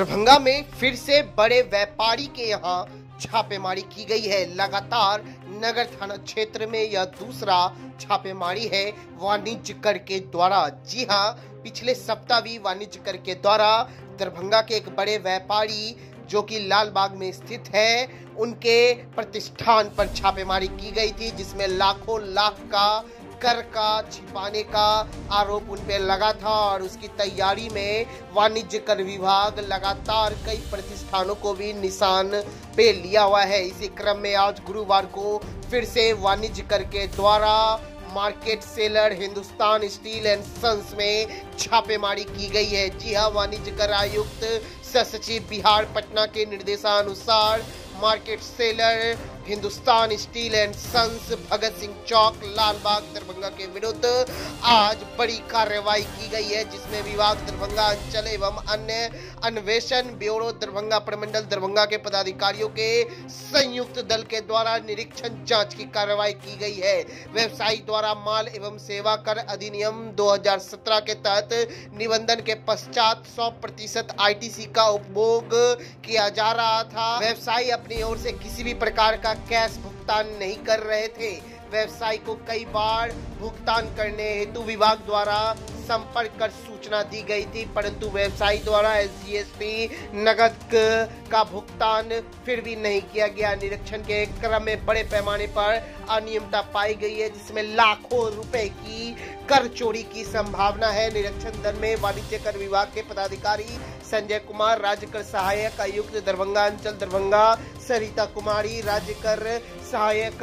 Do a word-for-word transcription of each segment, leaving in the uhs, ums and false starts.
दरभंगा में फिर से बड़े व्यापारी के यहाँ छापेमारी की गई है। लगातार नगर थाना क्षेत्र में यह दूसरा छापेमारी है वाणिज्य कर के द्वारा। जी हां, पिछले सप्ताह भी वाणिज्य कर के द्वारा दरभंगा के एक बड़े व्यापारी जो कि लाल बाग में स्थित है, उनके प्रतिष्ठान पर छापेमारी की गई थी, जिसमें लाखों लाख का कर का छिपाने का आरोप उन पे लगा था और उसकी तैयारी में वाणिज्य कर विभाग लगातार कई प्रतिष्ठानों को भी निशान पे लिया हुआ है। इसी क्रम में आज गुरुवार को फिर से वाणिज्य कर के द्वारा market seller Hindustan steel and sons में छापेमारी की गई है। जी हां, वाणिज्य कर आयुक्त सह सचिव बिहार पटना के निर्देशानुसार market seller Hindustan steel and sons Bhagat Singh Chowk Lal Bagh Darbhanga के विरुद्ध आज बड़ी कार्रवाई की गई है, जिसमें विभाग दरभंगा अंचल एवं अन्य अन्वेषण ब्यूरो दरभंगा प्रमंडल दरभंगा के पदाधिकारियों के संयुक्त दल के द्वारा निरीक्षण जांच की कार्रवाई की गई है। व्यवसायी द्वारा माल एवं सेवा कर अधिनियम दो हजार सत्रह के तहत निबंधन के पश्चात सौ प्रतिशत आई टी सी का उपभोग किया जा रहा था। व्यवसायी अपनी ओर से किसी भी प्रकार का कैश भुगतान नहीं कर रहे थे। व्यवसायी को कई बार भुगतान करने हेतु विभाग द्वारा संपर्क कर सूचना दी गई थी, परंतु व्यवसायी द्वारा एस जी एस टी नगद का भुगतान फिर भी नहीं किया गया। निरीक्षण के क्रम में बड़े पैमाने पर अनियमितता पाई गई है, जिसमें लाखों रुपए की कर चोरी की संभावना है। निरीक्षण दल में वाणिज्य कर विभाग के पदाधिकारी संजय कुमार, राज्य कर सहायक आयुक्त दरभंगा अंचल दरभंगा सरिता कुमारी, राज्य कर सहायक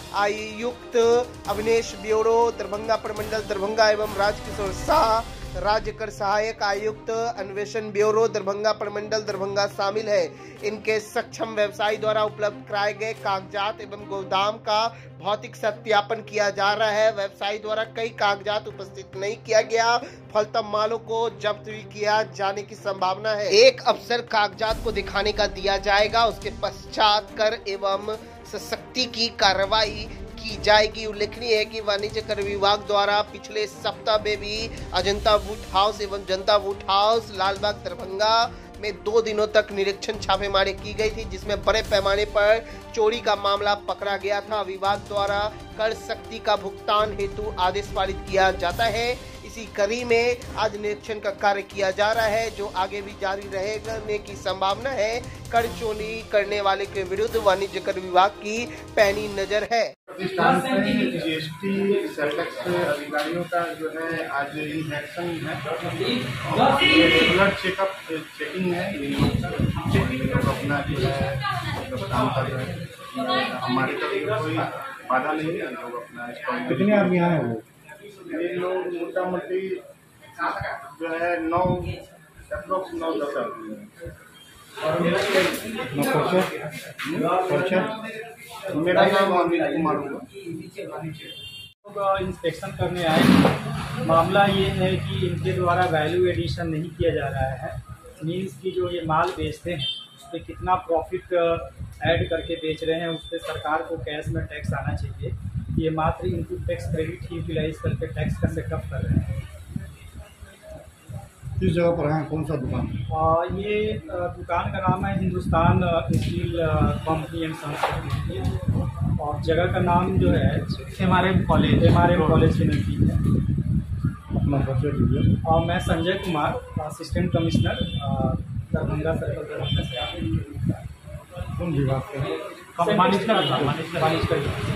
आयुक्त अविनेश ब्यूरो दरभंगा प्रमंडल दरभंगा एवं राजकिशोर शाह, राज्य कर सहायक आयुक्त अन्वेषण ब्यूरो दरभंगा प्रमंडल दरभंगा शामिल है। इनके सक्षम व्यवसायी द्वारा उपलब्ध कराए गए कागजात एवं गोदाम का भौतिक सत्यापन किया जा रहा है। व्यवसायी द्वारा कई कागजात उपस्थित नहीं किया गया, फलतः मालों को जब्त भी किया जाने की संभावना है। एक अफसर कागजात को दिखाने का दिया जाएगा, उसके पश्चात कर एवं सशक्ति की कार्रवाई की जाएगी। उल्लेखनीय है कि वाणिज्य कर विभाग द्वारा पिछले सप्ताह में भी अजंता वुड हाउस एवं जनता वुड हाउस लालबाग दरभंगा में दो दिनों तक निरीक्षण छापेमारी की गई थी, जिसमें बड़े पैमाने पर चोरी का मामला पकड़ा गया था। विभाग द्वारा कर शक्ति का भुगतान हेतु आदेश पारित किया जाता है। इसी कड़ी में आज निरीक्षण का कार्य किया जा रहा है, जो आगे भी जारी रहने की संभावना है। कर चोरी करने वाले के विरुद्ध वाणिज्य कर विभाग की पैनी नजर है। प्रतिष्ठान में जी एस टी सेलटेक्स अधिकारियों का जो है आज इंस्पेक्शन है, रेगुलर चेकअप चेकिंग है, लोग अपना जो है मतलब काम कर रहे हैं। हमारी तरफ कोई बाधा नहीं है, लोग अपना स्टॉक। कितने आदमी आए हैं? ये लोग मोटा मोटी जो है नौ अप्रोक्स नौ दस आदमी हैं। मेरा नाम अमित कुमार होगा। इंस्पेक्शन करने आए। मामला ये है कि इनके द्वारा वैल्यू एडिशन नहीं किया जा रहा है। मीन्स की जो ये माल बेचते हैं उस पर कितना प्रॉफिट ऐड करके बेच रहे हैं, उस पर सरकार को कैश में टैक्स आना चाहिए। ये मात्र इनपुट टैक्स क्रेडिट ही यूटिलाइज करके टैक्स का सेटअप कर रहे हैं। किस जगह पर है? कौन सा दुकान? आ, ये दुकान का नाम है Hindustan steel company and sons, और जगह का नाम जो है M R M college M R M college के नज़दीक है। अपना परिचय दीजिए। और मैं Sanjay Kumar, assistant commissioner Darbhanga circle Darbhanga से। कौन विभाग से? वाणिज्य कर